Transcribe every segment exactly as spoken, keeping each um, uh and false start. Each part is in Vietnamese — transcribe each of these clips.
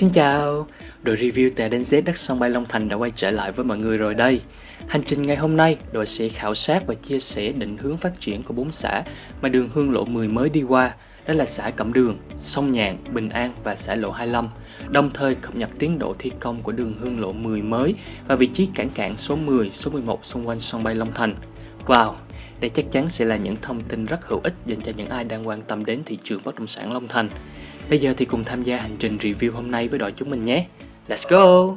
Xin chào, đội review từ A đến Z đất sân bay Long Thành đã quay trở lại với mọi người rồi đây. Hành trình ngày hôm nay, đội sẽ khảo sát và chia sẻ định hướng phát triển của bốn xã mà đường Hương Lộ mười mới đi qua, đó là xã Cẩm Đường, Sông Nhạn, Bình An và xã Lộ hai mươi lăm. Đồng thời cập nhật tiến độ thi công của đường Hương Lộ mười mới và vị trí cảng cảng số mười, số mười một xung quanh sân bay Long Thành. Wow, đây chắc chắn sẽ là những thông tin rất hữu ích dành cho những ai đang quan tâm đến thị trường bất động sản Long Thành. Bây giờ thì cùng tham gia hành trình review hôm nay với đội chúng mình nhé. Let's go!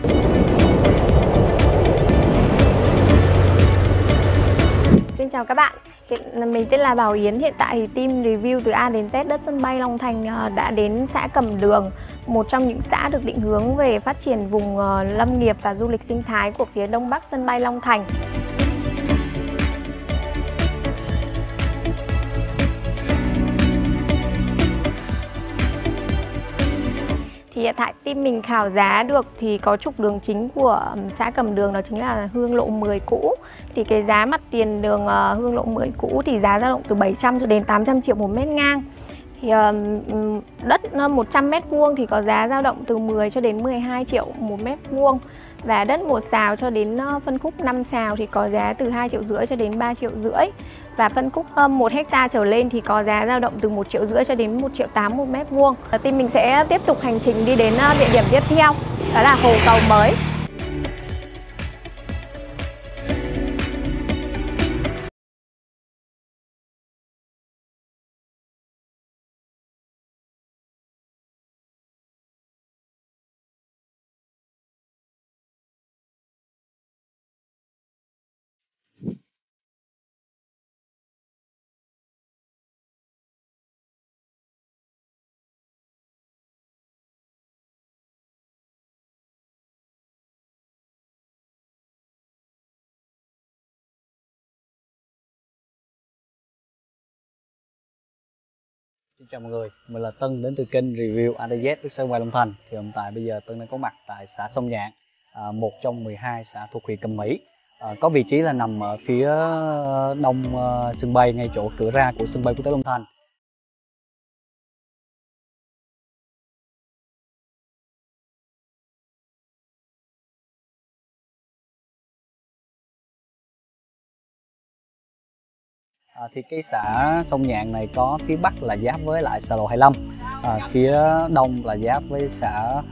Xin chào các bạn, hiện, mình tên là Bảo Yến. Hiện tại thì team review từ A đến Z đất sân bay Long Thành đã đến xã Cẩm Đường, một trong những xã được định hướng về phát triển vùng lâm nghiệp và du lịch sinh thái của phía đông bắc sân bay Long Thành. Thì hiện tại team mình khảo giá được thì có trục đường chính của xã Cẩm Đường, đó chính là Hương Lộ mười cũ. Thì cái giá mặt tiền đường Hương Lộ mười cũ thì giá dao động từ bảy trăm cho đến tám trăm triệu một mét ngang. Thì đất một trăm mét vuông thì có giá dao động từ mười cho đến mười hai triệu một mét vuông. Và đất một xào cho đến phân khúc năm xào thì có giá từ hai triệu rưỡi cho đến ba triệu rưỡi. Và phân khúc một hecta trở lên thì có giá dao động từ một triệu rưỡi cho đến một triệu tám một mét vuông. Team mình sẽ tiếp tục hành trình đi đến địa điểm tiếp theo, đó là Hồ Cầu Mới. Xin chào mọi người, mình là Tân đến từ kênh review A đến Z với sân bay Long Thành. Thì hiện tại bây giờ Tân đang có mặt tại xã Sông Nhạn, à, một trong mười hai xã thuộc huyện Cẩm Mỹ. À, có vị trí là nằm ở phía đông uh, sân bay, ngay chỗ cửa ra của sân bay quốc tế Long Thành. À, thì cái xã Sông Nhạn này có phía bắc là giáp với lại xã Lộ hai mươi lăm, à, phía đông là giáp với xã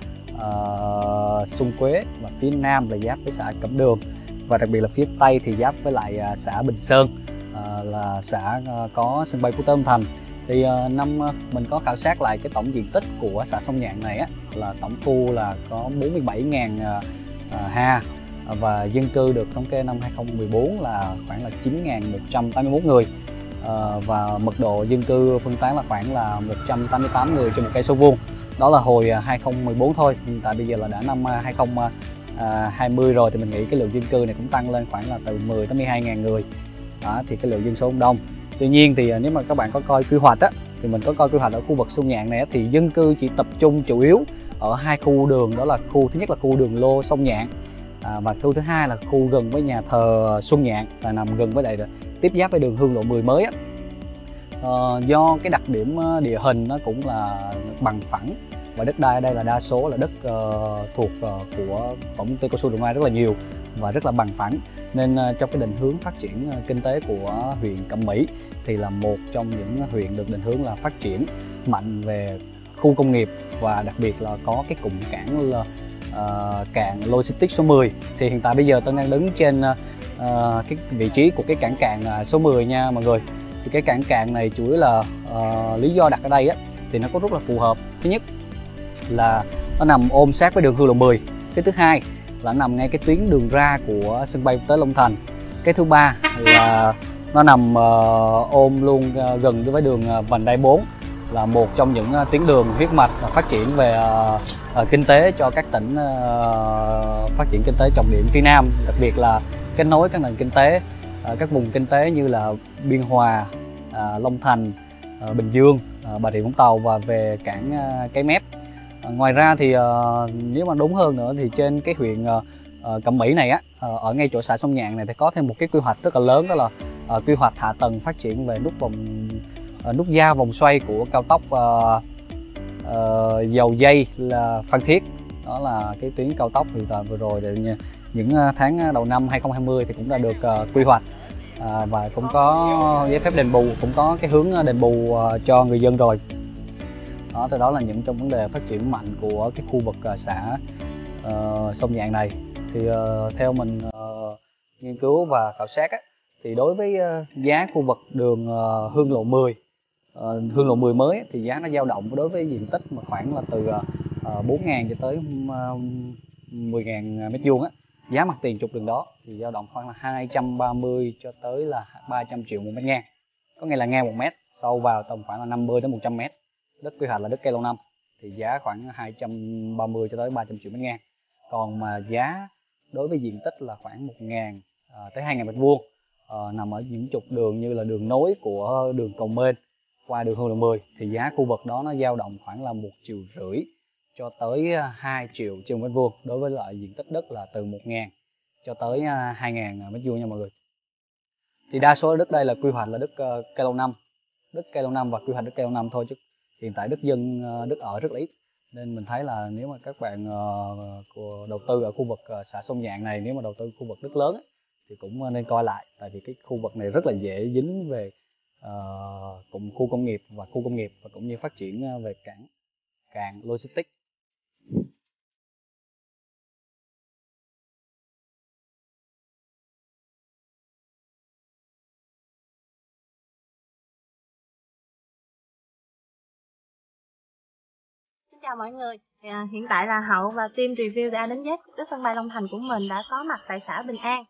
uh, Xuân Quế, và phía nam là giáp với xã Cẩm Đường, và đặc biệt là phía tây thì giáp với lại uh, xã Bình Sơn, uh, là xã uh, có sân bay quốc tế Long Thành. Thì uh, năm uh, mình có khảo sát lại cái tổng diện tích của xã Sông Nhạn này á, là tổng khu là có bốn mươi bảy nghìn uh, uh, ha, và dân cư được thống kê năm hai không một bốn là khoảng là chín nghìn một trăm tám mươi mốt người, à, và mật độ dân cư phân tán là khoảng là một trăm tám mươi tám người trên một cây số vuông. Đó là hồi hai không một bốn thôi, nhưng tại bây giờ là đã năm hai không hai không rồi, thì mình nghĩ cái lượng dân cư này cũng tăng lên khoảng là từ mười tới mười hai nghìn người. Đó, thì cái lượng dân số cũng đông. Tuy nhiên thì nếu mà các bạn có coi quy hoạch á, thì mình có coi quy hoạch ở khu vực Sông Nhạn này á, thì dân cư chỉ tập trung chủ yếu ở hai khu đường, đó là khu thứ nhất là khu đường Lô Sông Nhạn, À, và khu thứ hai là khu gần với nhà thờ Xuân Nhạn, là nằm gần với lại tiếp giáp với đường Hương Lộ mười mới á. À, do cái đặc điểm địa hình nó cũng là bằng phẳng, và đất đai ở đây là đa số là đất uh, thuộc uh, của tổng công ty cao su Đồng Nai rất là nhiều và rất là bằng phẳng, nên uh, trong cái định hướng phát triển uh, kinh tế của huyện Cẩm Mỹ thì là một trong những huyện được định hướng là phát triển mạnh về khu công nghiệp, và đặc biệt là có cái cụm cảng là Uh, cảng logistics số mười. Thì hiện tại bây giờ Tân đang đứng trên uh, cái vị trí của cái cảng cảng uh, số mười nha mọi người. Thì cái cảng cảng này chủ yếu là uh, lý do đặt ở đây á, thì nó có rất là phù hợp. Thứ nhất là nó nằm ôm sát với đường Hương Lộ mười. Cái thứ hai là nằm ngay cái tuyến đường ra của sân bay quốc tế Long Thành. Cái thứ ba là nó nằm uh, ôm luôn uh, gần với đường uh, vành đai bốn, là một trong những uh, tuyến đường huyết mạch và phát triển về uh, uh, kinh tế cho các tỉnh uh, phát triển kinh tế trọng điểm phía Nam, đặc biệt là kết nối các nền kinh tế, uh, các vùng kinh tế như là Biên Hòa, uh, Long Thành, uh, Bình Dương, uh, Bà Rịa Vũng Tàu và về cảng uh, Cái Mép. Uh, ngoài ra thì uh, nếu mà đúng hơn nữa thì trên cái huyện uh, uh, Cẩm Mỹ này á, uh, ở ngay chỗ xã Sông Nhạn này thì có thêm một cái quy hoạch rất là lớn, đó là uh, quy hoạch hạ tầng phát triển về nút vòng uh, nút giao vòng xoay của cao tốc uh, uh, dầu dây là Phan Thiết, đó là cái tuyến cao tốc thì vừa rồi thì những tháng đầu năm hai không hai không thì cũng đã được uh, quy hoạch à, và cũng có giấy phép đền bù, cũng có cái hướng đền bù uh, cho người dân rồi. Đó, từ đó là những trong vấn đề phát triển mạnh của cái khu vực uh, xã uh, sông Nhạn này. Thì uh, theo mình uh, nghiên cứu và khảo sát á, thì đối với uh, giá khu vực đường uh, Hương Lộ mười, uh, Hương Lộ mười mới thì giá nó dao động đối với diện tích mà khoảng là từ uh, bốn nghìn cho tới uh, mười nghìn mét vuông á. Giá mặt tiền trục đường đó thì dao động khoảng là hai trăm ba mươi cho tới là ba trăm triệu một mét ngang, có nghĩa là ngang một mét, sâu vào tầm khoảng là năm mươi đến một trăm mét. Đất quy hoạch là đất cây lâu năm thì giá khoảng hai trăm ba mươi cho tới ba trăm triệu mét ngang. Còn mà giá đối với diện tích là khoảng một nghìn à, tới hai nghìn mét vuông, à, nằm ở những trục đường như là đường nối của đường Cầu Mên qua đường Hương Lộ mười thì giá khu vực đó nó dao động khoảng là một triệu rưỡi cho tới hai triệu trên mét vuông, đối với lại diện tích đất là từ một nghìn cho tới hai nghìn mét vuông nha mọi người. Thì đa số đất đây là quy hoạch là đất uh, cây lâu năm, đất cây lâu năm và quy hoạch đất cây lâu năm thôi, chứ hiện tại đất dân uh, đất ở rất là ít. Nên mình thấy là nếu mà các bạn uh, của đầu tư ở khu vực uh, xã Sông Nhạn này, nếu mà đầu tư khu vực đất lớn ấy, thì cũng uh, nên coi lại, tại vì cái khu vực này rất là dễ dính về uh, cũng khu công nghiệp và khu công nghiệp và cũng như phát triển uh, về cảng cảng logistics. Xin chào mọi người, à, hiện tại là Hậu và team review từ A đến Z của sân bay Long Thành của mình đã có mặt tại xã Bình An.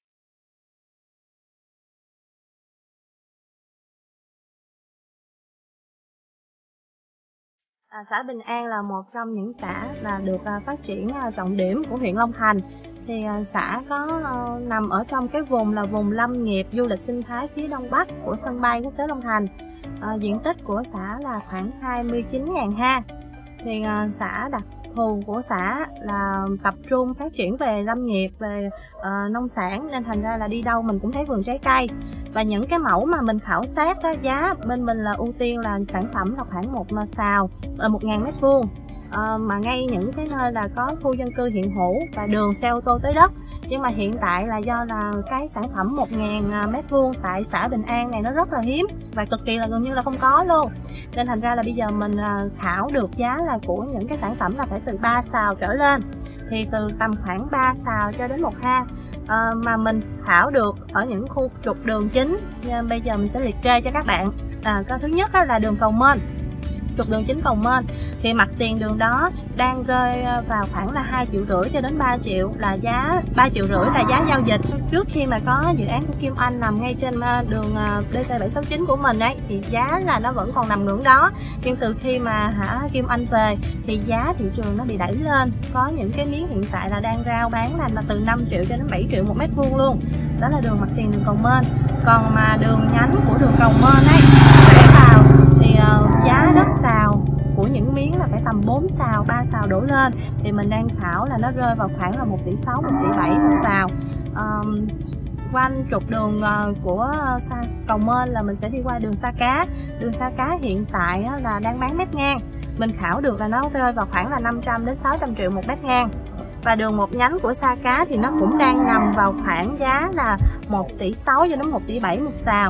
À, xã Bình An là một trong những xã là được à, phát triển à, trọng điểm của huyện Long Thành. Thì à, xã có à, nằm ở trong cái vùng là vùng lâm nghiệp du lịch sinh thái phía đông bắc của sân bay quốc tế Long Thành. À, diện tích của xã là khoảng hai mươi chín nghìn ha. Thì uh, xã đặc thù của xã là tập trung phát triển về lâm nghiệp, về uh, nông sản, nên thành ra là đi đâu mình cũng thấy vườn trái cây. Và những cái mẫu mà mình khảo sát đó, giá bên mình là ưu tiên là sản phẩm là khoảng một sào là một nghìn mét vuông, uh, mà ngay những cái nơi là có khu dân cư hiện hữu và đường xe ô tô tới đất. Nhưng mà hiện tại là do là cái sản phẩm một nghìn mét vuông tại xã Bình An này nó rất là hiếm và cực kỳ là gần như là không có luôn, nên thành ra là bây giờ mình khảo được giá là của những cái sản phẩm là phải từ ba sào trở lên, thì từ tầm khoảng ba sào cho đến một ha. À, mà mình khảo được ở những khu trục đường chính. Nên bây giờ mình sẽ liệt kê cho các bạn. À, cái thứ nhất là đường Cầu Mên, trục đường chính Cầu Mên thì mặt tiền đường đó đang rơi vào khoảng là hai triệu rưỡi cho đến ba triệu là giá ba triệu rưỡi là giá giao dịch. Trước khi mà có dự án của Kim Anh nằm ngay trên đường D T bảy sáu chín của mình ấy thì giá là nó vẫn còn nằm ngưỡng đó, nhưng từ khi mà hả Kim Anh về thì giá thị trường nó bị đẩy lên. Có những cái miếng hiện tại là đang rao bán là, là từ năm triệu cho đến bảy triệu một mét vuông luôn. Đó là đường mặt tiền đường Cầu Mên. Còn mà đường nhánh của đường Cầu Mên ấy để vào thì uh, giá đất sào của những miếng là phải tầm bốn sào, ba sào đổ lên, thì mình đang khảo là nó rơi vào khoảng là một tỷ sáu, một tỷ bảy một sào. Um, quanh trục đường uh, của uh, Cầu Mên là mình sẽ đi qua đường Sa Cá. Đường Sa Cá hiện tại uh, là đang bán mét ngang, mình khảo được là nó rơi vào khoảng là năm trăm đến sáu trăm triệu một mét ngang. Và đường một nhánh của Sa Cá thì nó cũng đang nằm vào khoảng giá là một tỷ sáu cho đến một tỷ bảy một sào.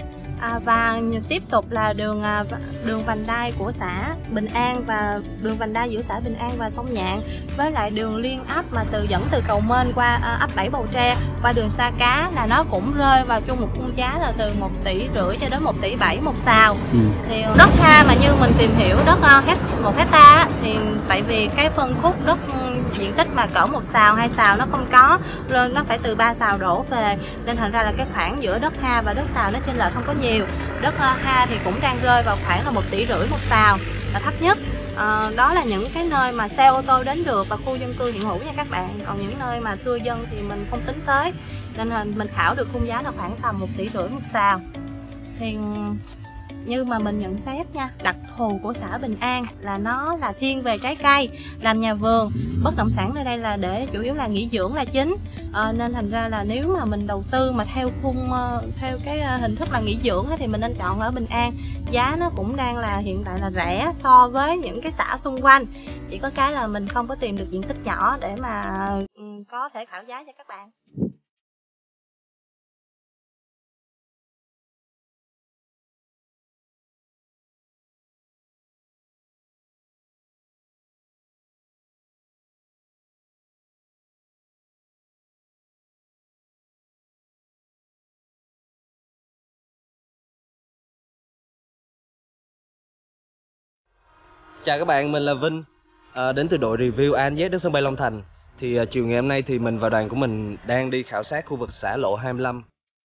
À, và tiếp tục là đường đường vành đai của xã Bình An và đường vành đai giữa xã Bình An và sông Nhạn, với lại đường liên ấp mà từ dẫn từ Cầu Mên qua à, ấp Bảy Bầu Tre qua đường Sa Cá là nó cũng rơi vào chung một khung giá là từ một tỷ rưỡi cho đến một tỷ bảy một sào. Ừ. Thì đất ha mà như mình tìm hiểu đất uh, một hecta thì tại vì cái phân khúc đất diện tích mà cỡ một sào hai sào nó không có, rồi nó phải từ ba sào đổ về, nên thành ra là cái khoảng giữa đất ha và đất sào nó chênh lệch không có nhiều. Đất ha thì cũng đang rơi vào khoảng là một tỷ rưỡi một sào là thấp nhất. À, đó là những cái nơi mà xe ô tô đến được và khu dân cư hiện hữu nha các bạn. Còn những nơi mà thưa dân thì mình không tính tới, nên là mình khảo được khung giá là khoảng tầm một tỷ rưỡi một sào. Thì như mà mình nhận xét nha, đặc thù của xã Bình An là nó là thiên về trái cây, làm nhà vườn, bất động sản nơi đây là để chủ yếu là nghỉ dưỡng là chính, à, nên thành ra là nếu mà mình đầu tư mà theo khung theo cái hình thức là nghỉ dưỡng thì mình nên chọn ở Bình An. Giá nó cũng đang là hiện tại là rẻ so với những cái xã xung quanh, chỉ có cái là mình không có tìm được diện tích nhỏ để mà có thể khảo giá cho các bạn. Chào các bạn, mình là Vinh, à, đến từ đội review a en dét đến sân bay Long Thành. Thì à, chiều ngày hôm nay thì mình và đoàn của mình đang đi khảo sát khu vực xã lộ hai mươi lăm.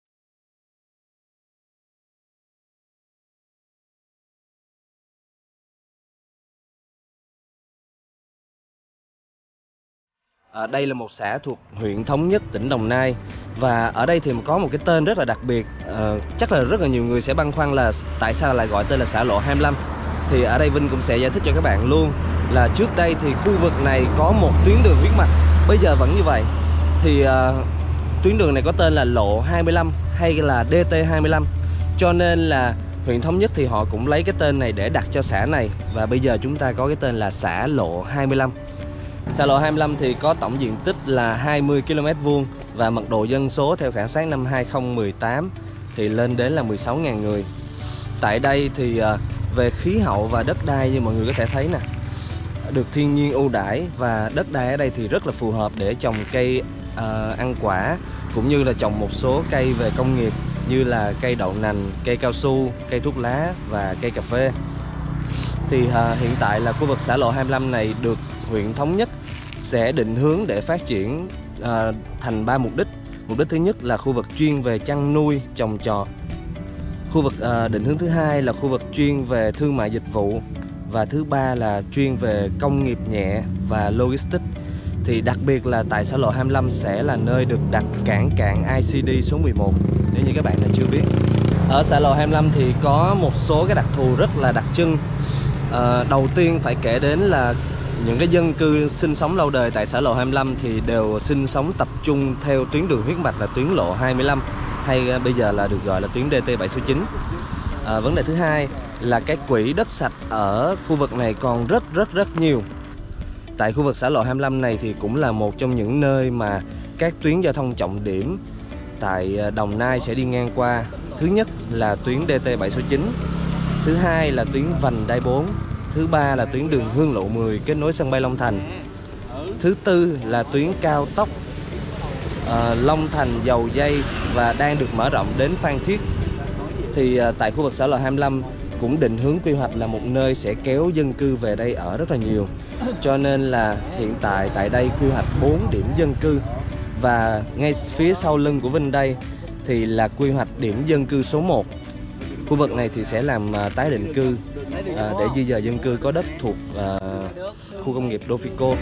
À, đây là một xã thuộc huyện Thống Nhất, tỉnh Đồng Nai. Và ở đây thì có một cái tên rất là đặc biệt, à, chắc là rất là nhiều người sẽ băn khoăn là tại sao lại gọi tên là xã lộ hai mươi lăm. Thì ở đây Vinh cũng sẽ giải thích cho các bạn luôn là trước đây thì khu vực này có một tuyến đường huyết mạch, bây giờ vẫn như vậy. Thì uh, tuyến đường này có tên là lộ hai mươi lăm hay là đê tê hai mươi lăm, cho nên là huyện Thống Nhất thì họ cũng lấy cái tên này để đặt cho xã này. Và bây giờ chúng ta có cái tên là xã lộ hai mươi lăm. Xã lộ hai mươi lăm thì có tổng diện tích là hai mươi ki lô mét vuông và mật độ dân số theo khảo sát năm hai không một tám thì lên đến là mười sáu nghìn người. Tại đây thì uh, về khí hậu và đất đai như mọi người có thể thấy nè, được thiên nhiên ưu đãi và đất đai ở đây thì rất là phù hợp để trồng cây uh, ăn quả, cũng như là trồng một số cây về công nghiệp như là cây đậu nành, cây cao su, cây thuốc lá và cây cà phê. Thì uh, hiện tại là khu vực xã lộ hai mươi lăm này được huyện Thống Nhất sẽ định hướng để phát triển uh, thành ba mục đích. Mục đích thứ nhất là khu vực chuyên về chăn nuôi, trồng trọt. Khu vực uh, định hướng thứ hai là khu vực chuyên về thương mại dịch vụ. Và thứ ba là chuyên về công nghiệp nhẹ và logistics. Thì đặc biệt là tại xã lộ hai mươi lăm sẽ là nơi được đặt cảng cạn i xê đê số mười một, nếu như các bạn đã chưa biết. Ở xã lộ hai mươi lăm thì có một số cái đặc thù rất là đặc trưng. À, đầu tiên phải kể đến là những cái dân cư sinh sống lâu đời tại xã lộ hai mươi lăm thì đều sinh sống tập trung theo tuyến đường huyết mạch là tuyến lộ hai mươi lăm, hay bây giờ là được gọi là tuyến đê tê bảy số chín. À, vấn đề thứ hai là cái quỹ đất sạch ở khu vực này còn rất rất rất nhiều. Tại khu vực xã lộ hai mươi lăm này thì cũng là một trong những nơi mà các tuyến giao thông trọng điểm tại Đồng Nai sẽ đi ngang qua. Thứ nhất là tuyến đê tê bảy số chín, thứ hai là tuyến vành đai bốn, thứ ba là tuyến đường Hương Lộ mười kết nối sân bay Long Thành, thứ tư là tuyến cao tốc uh, Long Thành Dầu Giây và đang được mở rộng đến Phan Thiết. Thì uh, tại khu vực xã lộ hai mươi lăm cũng định hướng quy hoạch là một nơi sẽ kéo dân cư về đây ở rất là nhiều, cho nên là hiện tại tại đây quy hoạch bốn điểm dân cư. Và ngay phía sau lưng của Vinh đây thì là quy hoạch điểm dân cư số một. Khu vực này thì sẽ làm uh, tái định cư uh, để di dời dân cư có đất thuộc uh, khu công nghiệp Dofico.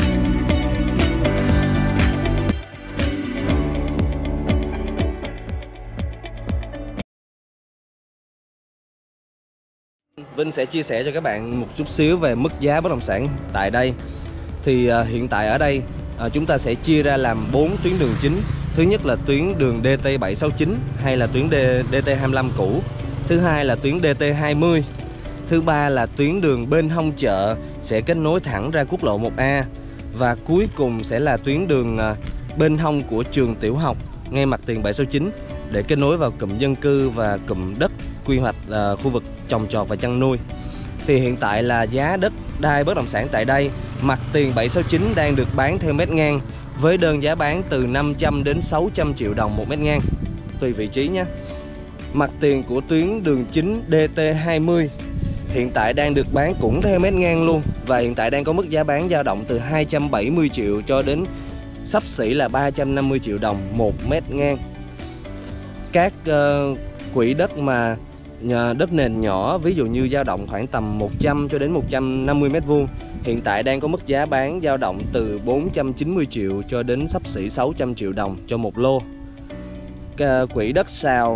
Vinh sẽ chia sẻ cho các bạn một chút xíu về mức giá bất động sản tại đây. Thì uh, hiện tại ở đây uh, chúng ta sẽ chia ra làm bốn tuyến đường chính. Thứ nhất là tuyến đường đê tê bảy sáu chín hay là tuyến đê tê hai mươi lăm cũ. Thứ hai là tuyến đê tê hai mươi. Thứ ba là tuyến đường bên hông chợ sẽ kết nối thẳng ra quốc lộ một A. Và cuối cùng sẽ là tuyến đường uh, bên hông của trường tiểu học ngay mặt tiền bảy sáu chín để kết nối vào cụm dân cư và cụm đất quy hoạch uh, khu vực trồng trọt và chăn nuôi. Thì hiện tại là giá đất đai bất động sản tại đây mặt tiền bảy sáu chín đang được bán theo mét ngang với đơn giá bán từ năm trăm đến sáu trăm triệu đồng một mét ngang tùy vị trí nhé. Mặt tiền của tuyến đường chính đê tê hai mươi hiện tại đang được bán cũng theo mét ngang luôn, và hiện tại đang có mức giá bán dao động từ hai trăm bảy mươi triệu cho đến xấp xỉ là ba trăm năm mươi triệu đồng một mét ngang. Các uh, quỹ đất mà đất nền nhỏ, ví dụ như dao động khoảng tầm một trăm cho đến một trăm năm mươi mét vuông, hiện tại đang có mức giá bán dao động từ bốn trăm chín mươi triệu cho đến xấp xỉ sáu trăm triệu đồng cho một lô. Quỹ đất sào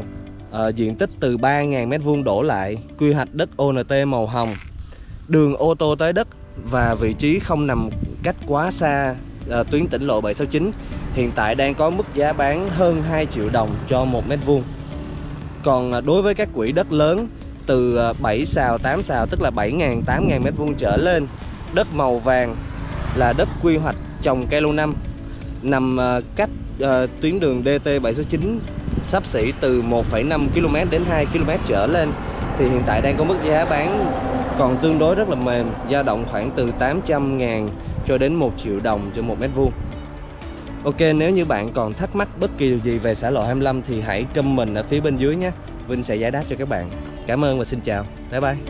à, diện tích từ ba nghìn mét vuông đổ lại, quy hoạch đất O N T màu hồng, đường ô tô tới đất và vị trí không nằm cách quá xa à, tuyến tỉnh lộ bảy sáu chín. Hiện tại đang có mức giá bán hơn hai triệu đồng cho một mét vuông. Còn à, đối với các quỹ đất lớn từ bảy sào, tám sào, tức là bảy nghìn, tám nghìn mét vuông trở lên, đất màu vàng là đất quy hoạch trồng cây lâu năm, nằm uh, cách uh, tuyến đường D T bảy sáu chín xấp xỉ từ một phẩy năm ki lô mét đến hai ki lô mét trở lên, thì hiện tại đang có mức giá bán còn tương đối rất là mềm, dao động khoảng từ tám trăm ngàn cho đến một triệu đồng cho một mét vuông. Ok, nếu như bạn còn thắc mắc bất kỳ điều gì về xã lộ hai mươi lăm thì hãy comment ở phía bên dưới nhé. Vinh sẽ giải đáp cho các bạn. Cảm ơn và xin chào. Bye bye.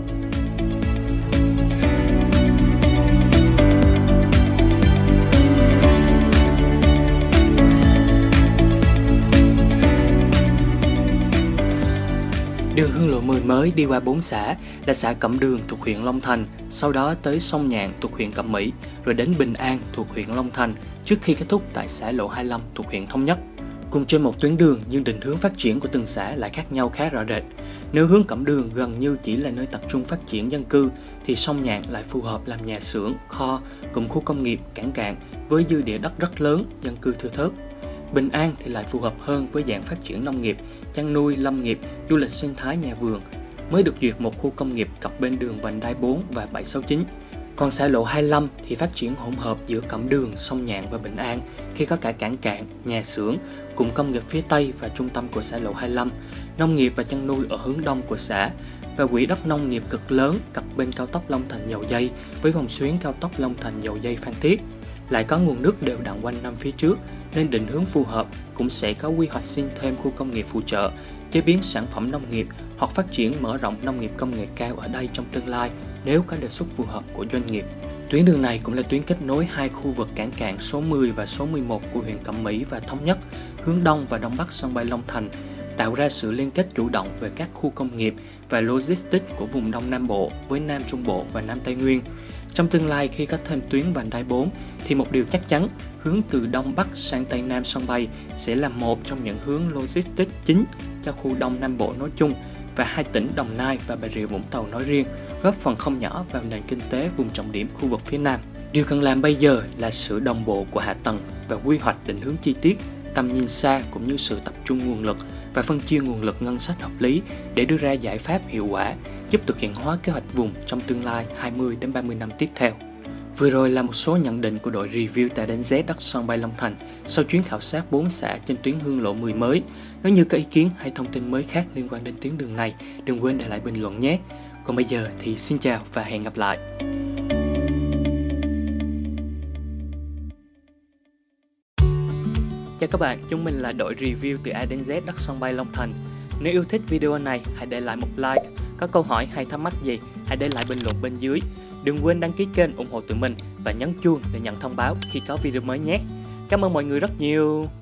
Đường Hương Lộ mười mới đi qua bốn xã là xã Cẩm Đường thuộc huyện Long Thành, sau đó tới Sông Nhạn thuộc huyện Cẩm Mỹ, rồi đến Bình An thuộc huyện Long Thành, trước khi kết thúc tại xã Lộ hai mươi lăm thuộc huyện Thống Nhất. Cùng trên một tuyến đường nhưng định hướng phát triển của từng xã lại khác nhau khá rõ rệt. Nếu hướng Cẩm Đường gần như chỉ là nơi tập trung phát triển dân cư, thì Sông Nhạn lại phù hợp làm nhà xưởng, kho, cụm khu công nghiệp, cảng cạn với dư địa đất rất lớn, dân cư thưa thớt. Bình An thì lại phù hợp hơn với dạng phát triển nông nghiệp, chăn nuôi, lâm nghiệp, du lịch sinh thái, nhà vườn. Mới được duyệt một khu công nghiệp cặp bên đường vành đai bốn và bảy sáu chín. Còn xã Lộ hai mươi lăm thì phát triển hỗn hợp giữa Cẩm Đường, Sông Nhạn và Bình An, khi có cả cảng cạn, nhà xưởng, cụm công nghiệp phía Tây và trung tâm của xã Lộ hai mươi lăm, nông nghiệp và chăn nuôi ở hướng đông của xã, và quỹ đất nông nghiệp cực lớn cặp bên cao tốc Long Thành - Dầu Giây với vòng xuyến cao tốc Long Thành - Dầu Giây - Phan Thiết. Lại có nguồn nước đều đặn quanh năm phía trước, nên định hướng phù hợp cũng sẽ có quy hoạch xin thêm khu công nghiệp phụ trợ, chế biến sản phẩm nông nghiệp hoặc phát triển mở rộng nông nghiệp công nghệ cao ở đây trong tương lai nếu có đề xuất phù hợp của doanh nghiệp. Tuyến đường này cũng là tuyến kết nối hai khu vực cảng cạn số mười và số mười một của huyện Cẩm Mỹ và Thống Nhất, hướng đông và đông bắc sân bay Long Thành, tạo ra sự liên kết chủ động về các khu công nghiệp và logistics của vùng Đông Nam Bộ với Nam Trung Bộ và Nam Tây Nguyên. Trong tương lai khi có thêm tuyến vành đai bốn thì một điều chắc chắn, hướng từ Đông Bắc sang Tây Nam sân bay sẽ là một trong những hướng logistics chính cho khu Đông Nam Bộ nói chung và hai tỉnh Đồng Nai và Bà Rịa Vũng Tàu nói riêng, góp phần không nhỏ vào nền kinh tế vùng trọng điểm khu vực phía Nam. Điều cần làm bây giờ là sự đồng bộ của hạ tầng và quy hoạch định hướng chi tiết, tầm nhìn xa cũng như sự tập trung nguồn lực và phân chia nguồn lực ngân sách hợp lý để đưa ra giải pháp hiệu quả, giúp thực hiện hóa kế hoạch vùng trong tương lai hai mươi đến ba mươi năm tiếp theo. Vừa rồi là một số nhận định của đội review tại đánh giá đất sân bay Long Thành sau chuyến khảo sát bốn xã trên tuyến Hương Lộ mười mới. Nếu như có ý kiến hay thông tin mới khác liên quan đến tuyến đường này, đừng quên để lại bình luận nhé. Còn bây giờ thì xin chào và hẹn gặp lại. Chào các bạn, chúng mình là đội review từ A đến Z đất sân bay Long Thành. Nếu yêu thích video này, hãy để lại một like. Có câu hỏi hay thắc mắc gì, hãy để lại bình luận bên dưới. Đừng quên đăng ký kênh ủng hộ tụi mình và nhấn chuông để nhận thông báo khi có video mới nhé. Cảm ơn mọi người rất nhiều.